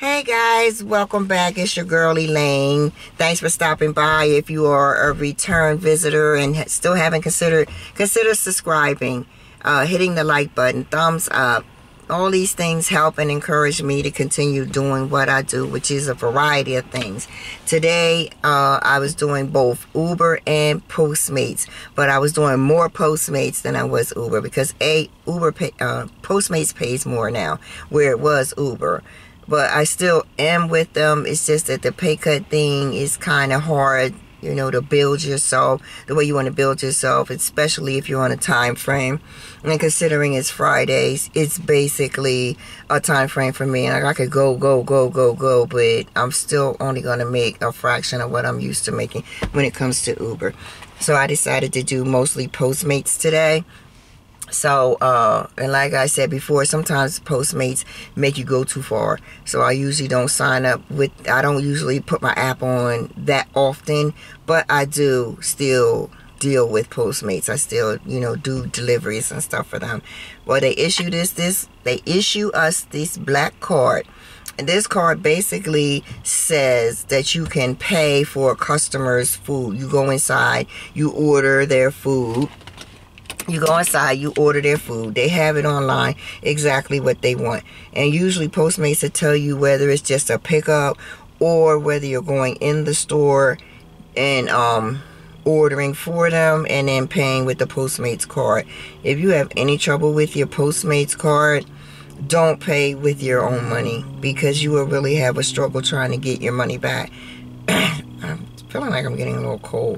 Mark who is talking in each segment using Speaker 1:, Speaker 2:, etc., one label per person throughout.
Speaker 1: Hey guys, welcome back. It's your girl Elaine. Thanks for stopping by. If you are a return visitor and still haven't consider subscribing, hitting the like button, thumbs up. All these things help and encourage me to continue doing what I do, which is a variety of things. Today, I was doing both Uber and Postmates, but I was doing more Postmates than I was Uber because Postmates pays more now, where it was Uber. But I still am with them. It's just that the pay cut thing is kind of hard, you know, to build yourself the way you want to build yourself, especially if you're on a time frame. And considering it's Fridays, it's basically a time frame for me. And I could go, but I'm still only going to make a fraction of what I'm used to making when it comes to Uber. So I decided to do mostly Postmates today. So, and like I said before, sometimes Postmates make you go too far. So I usually don't sign up I don't usually put my app on that often, but I do still deal with Postmates. I still, do deliveries and stuff for them. Well, they issue they issue us this black card. And this card basically says that you can pay for a customer's food. You go inside, you order their food. You go inside, you order their food. They have it online, exactly what they want. And usually Postmates will tell you whether it's just a pickup or whether you're going in the store and ordering for them and then paying with the Postmates card. If you have any trouble with your Postmates card, don't pay with your own money because you will really have a struggle trying to get your money back. I'm feeling like I'm getting a little cold.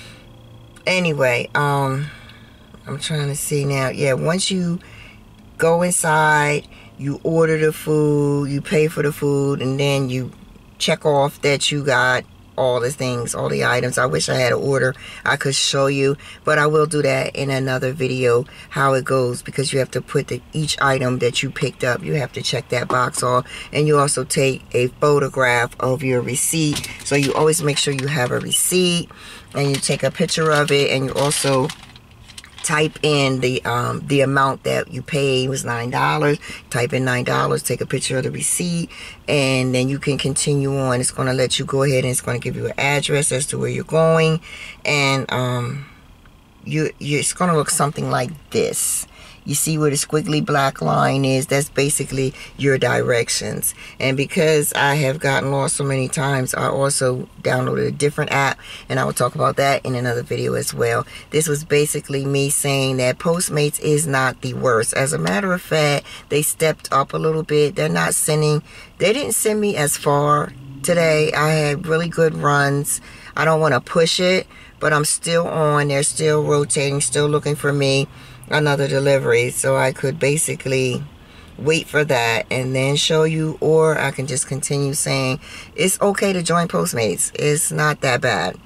Speaker 1: Anyway, I'm trying to see now. Yeah, once you go inside, you order the food, you pay for the food, and then you check off that you got all the things, all the items. I wish I had an order I could show you, but I will do that in another video, how it goes, because you have to put each item that you picked up, you have to check that box off, and you also take a photograph of your receipt. So you always make sure you have a receipt, and you take a picture of it, and you also type in the amount that you paid was $9. Type in $9, take a picture of the receipt, and then you can continue on. It's going to let you go ahead and it's going to give you an address as to where you're going, and it's going to look something like this. You see where the squiggly black line is? That's basically your directions. And because I have gotten lost so many times, I also downloaded a different app, and I will talk about that in another video as well. This was basically me saying that Postmates is not the worst. As a matter of fact, they stepped up a little bit. They didn't send me as far today. I had really good runs. I don't want to push it, but I'm still on. They're still rotating, still looking for me another delivery, so I could basically wait for that and then show you, or I can just continue saying it's okay to join Postmates. It's not that bad.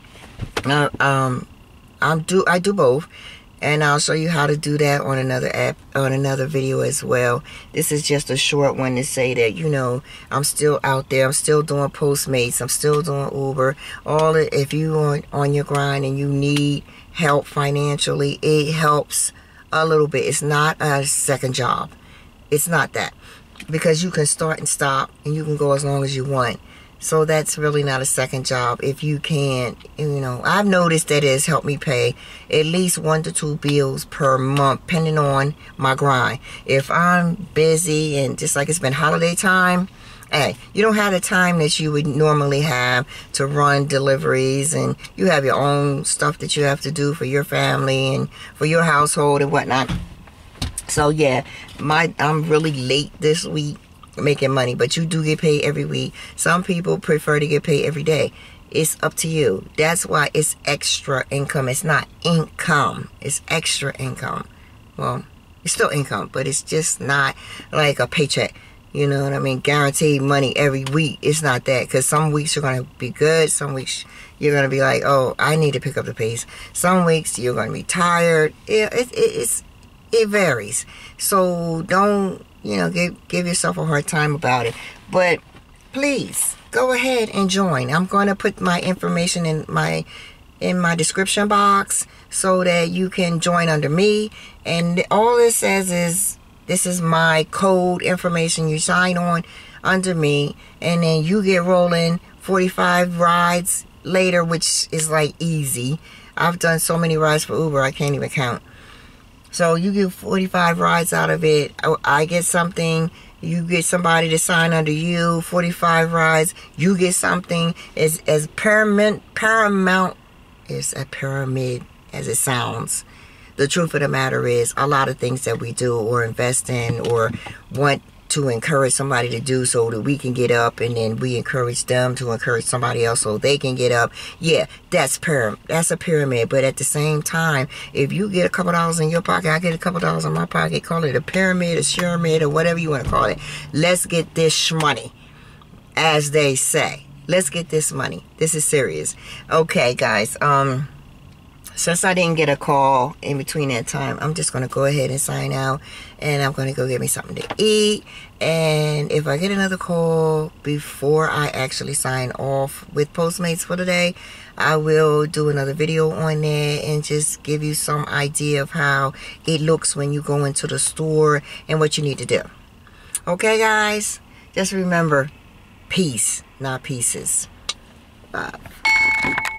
Speaker 1: I do both, and I'll show you how to do that on another app, on another video as well. This is just a short one to say that, I'm still out there. I'm still doing Postmates. I'm still doing Uber. If you are on your grind and you need help financially, it helps a little bit. It's not a second job. It's not that, because you can start and stop and you can go as long as you want. So that's really not a second job if you can. I've noticed that it has helped me pay at least 1 to 2 bills per month, depending on my grind. If I'm busy and just like it's been holiday time, hey, you don't have the time that you would normally have to run deliveries, and you have your own stuff that you have to do for your family and for your household and whatnot. So yeah, I'm really late this week making money, but you do get paid every week. Some people prefer to get paid every day. It's up to you. That's why it's extra income. It's not income. It's extra income. Well, it's still income, but it's just not like a paycheck. You know what I mean? Guaranteed money every week. It's not that, because some weeks you're going to be good. Some weeks you're going to be like, oh, I need to pick up the pace. Some weeks you're going to be tired. It varies. So don't, give yourself a hard time about it. But please, go ahead and join. I'm going to put my information in my description box so that you can join under me. And all it says is, this is my code information. You sign on. under me, and then you get rolling 45 rides later, which is like easy. I've done so many rides for Uber, I can't even count. So you get 45 rides out of it. I get something. You get somebody to sign under you. 45 rides. You get something. As paramount is a pyramid as it sounds. The truth of the matter is, a lot of things that we do or invest in or want to encourage somebody to do so that we can get up, and then we encourage them to encourage somebody else so they can get up. Yeah, that's a pyramid. But at the same time, if you get a couple dollars in your pocket, I get a couple dollars in my pocket, call it a pyramid, a pyramid, or whatever you want to call it. Let's get this money, as they say. Let's get this money. This is serious. Okay, guys. Since I didn't get a call in between that time, I'm just going to go ahead and sign out. And I'm going to go get me something to eat. And if I get another call before I actually sign off with Postmates for today, I will do another video on that and just give you some idea of how it looks when you go into the store and what you need to do. Okay, guys? Just remember, peace, not pieces. Bye.